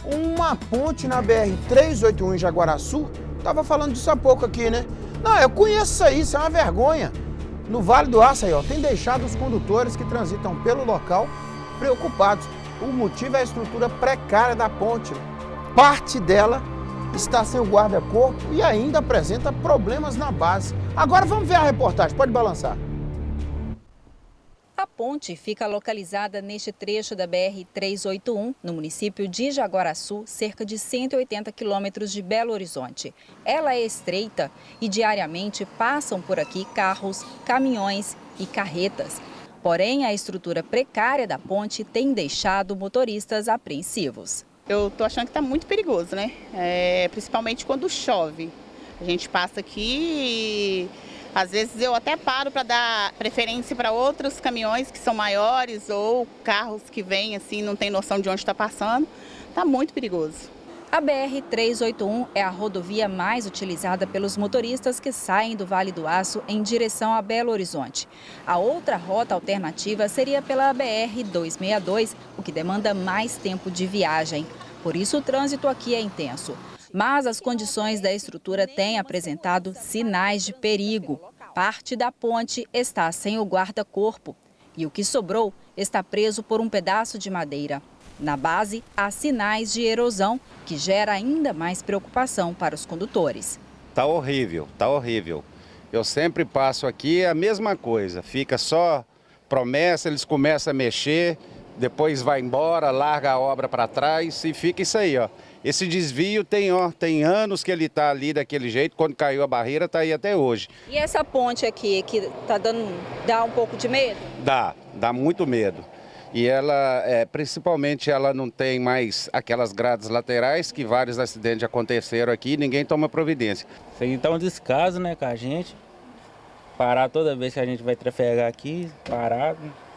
uma ponte na BR-381 em Jaguaraçu. Tava falando disso há pouco aqui, né? Não, eu conheço isso aí, isso é uma vergonha. No Vale do Aço aí, ó, tem deixado os condutores que transitam pelo local preocupados. O motivo é a estrutura precária da ponte. Parte dela está sem o guarda-corpo e ainda apresenta problemas na base. Agora vamos ver a reportagem, pode balançar. A ponte fica localizada neste trecho da BR-381, no município de Jaguaraçu, cerca de 180 quilômetros de Belo Horizonte. Ela é estreita e diariamente passam por aqui carros, caminhões e carretas. Porém, a estrutura precária da ponte tem deixado motoristas apreensivos. Eu tô achando que está muito perigoso, né? Principalmente quando chove. A gente passa aqui e às vezes eu até paro para dar preferência para outros caminhões que são maiores ou carros que vêm assim, não tem noção de onde está passando. Está muito perigoso. A BR-381 é a rodovia mais utilizada pelos motoristas que saem do Vale do Aço em direção a Belo Horizonte. A outra rota alternativa seria pela BR-262, o que demanda mais tempo de viagem. Por isso o trânsito aqui é intenso. Mas as condições da estrutura têm apresentado sinais de perigo. Parte da ponte está sem o guarda-corpo e o que sobrou está preso por um pedaço de madeira. Na base, há sinais de erosão, que gera ainda mais preocupação para os condutores. Tá horrível, tá horrível. Eu sempre passo aqui, é a mesma coisa, fica só promessa, eles começam a mexer, depois vai embora, larga a obra para trás e fica isso aí, ó. Esse desvio tem anos que ele está ali daquele jeito, quando caiu a barreira está aí até hoje. E essa ponte aqui, que dá um pouco de medo? Dá muito medo. E ela, principalmente, ela não tem mais aquelas grades laterais, que vários acidentes aconteceram aqui e ninguém toma providência. Isso aí tá um descaso, né, com a gente. Parar toda vez que a gente vai trafegar aqui, parado,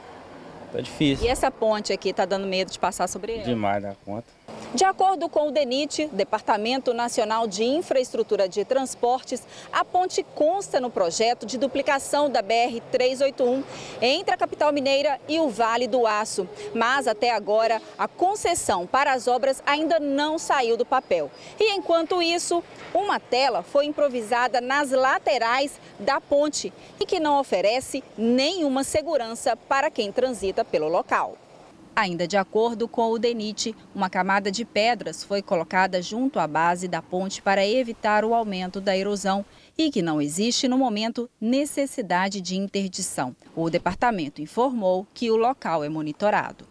tá difícil. E essa ponte aqui tá dando medo de passar sobre ela? Demais da conta. De acordo com o DENIT, Departamento Nacional de Infraestrutura de Transportes, a ponte consta no projeto de duplicação da BR-381 entre a capital mineira e o Vale do Aço. Mas até agora, a concessão para as obras ainda não saiu do papel. E enquanto isso, uma tela foi improvisada nas laterais da ponte e que não oferece nenhuma segurança para quem transita pelo local. Ainda de acordo com o DENIT, uma camada de pedras foi colocada junto à base da ponte para evitar o aumento da erosão e que não existe, no momento, necessidade de interdição. O departamento informou que o local é monitorado.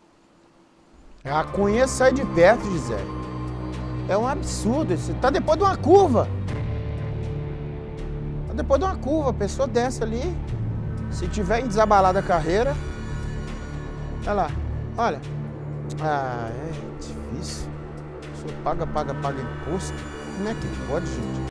A Cunha sai de perto, Gisele. É um absurdo isso. Tá depois de uma curva. Tá depois de uma curva. A pessoa desce ali. Se tiver em desabalada a carreira. Olha lá. Olha. Ah, é difícil. A pessoa paga imposto. Como é que pode, gente?